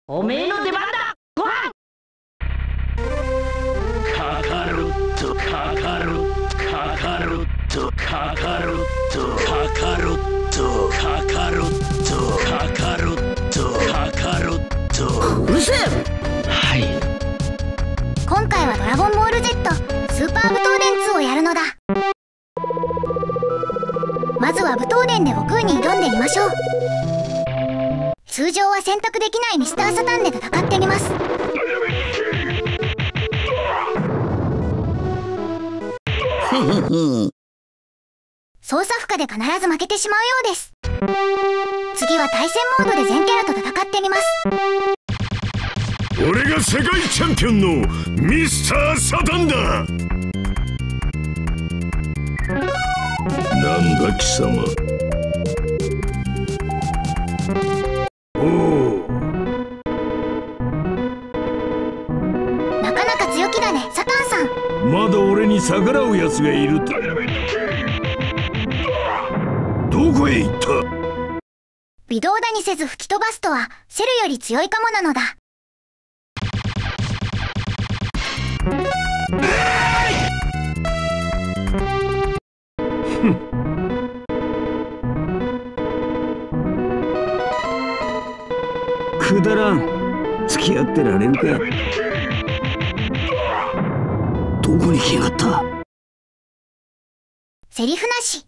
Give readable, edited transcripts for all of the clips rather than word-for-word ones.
おめえの出番だ。ご飯カカロットカカロカカロットカカロットカカロットカカロットカカロットカカロット。 うるせえ。 はい。 今回はドラゴンボール Z スーパー武闘伝2をやるのだ。まずは武闘伝で悟空に挑んでみましょう。通常は選択できないミスターサタンで戦ってみます。操作負荷で必ず負けてしまうようです。次は対戦モードで全キャラと戦ってみます。 俺が世界チャンピオンのミスターサタンだ。なんだ貴様。おお、 なかなか強気だね、サタンさん。 まだ俺に逆らうやつがいると。どこへ行った。 微動だにせず吹き飛ばすとはセルより強いかもなのだ。 くだらん。付き合ってられるか。どこに来やがった。 セリフなし。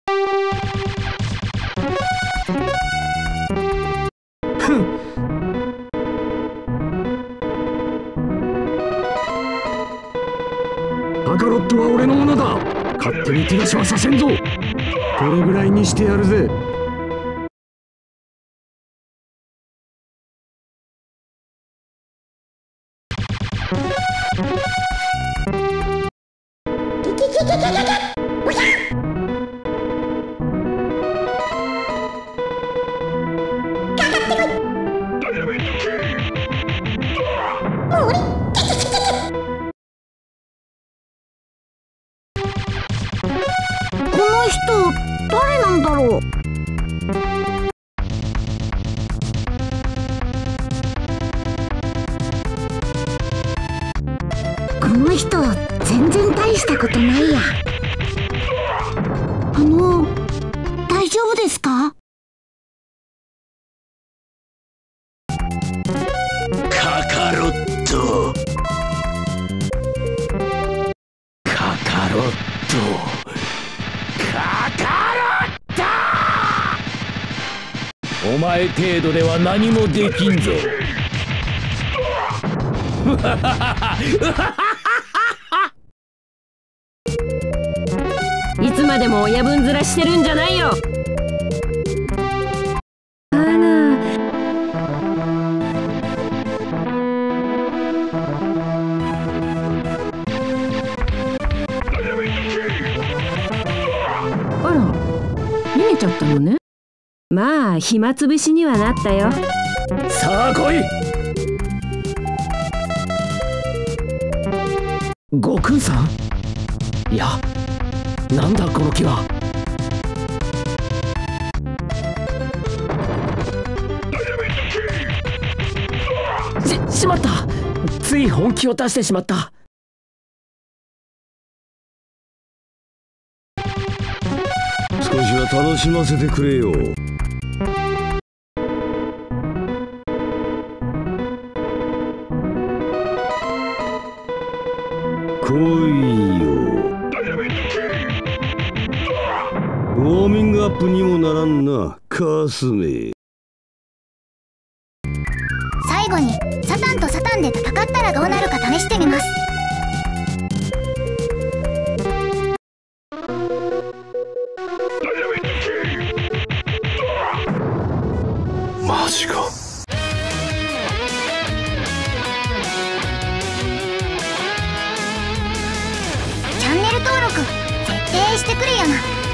カカロットは俺のものだ。勝手に手出しはさせんぞ。これぐらいにしてやるぜ。 この人誰なんだろう。この人全然大したことないや。大丈夫ですか。 カカロットカカロットカカロット。お前程度では何もできんぞ。 いつまでも親分面してるんじゃないよ。あら、逃げちゃったのね。まあ暇つぶしにはなったよ。 さあ来い。悟空さん。いや、なんだこの木は。しまった。つい本気を出してしまった。 少しは楽しませてくれよ。来いよ。ウォーミングアップにもならんな、カスめ。 最後にサタンとサタンで戦ったらどうなるか試してみます。 マジか。 チャンネル登録絶対してくれよな。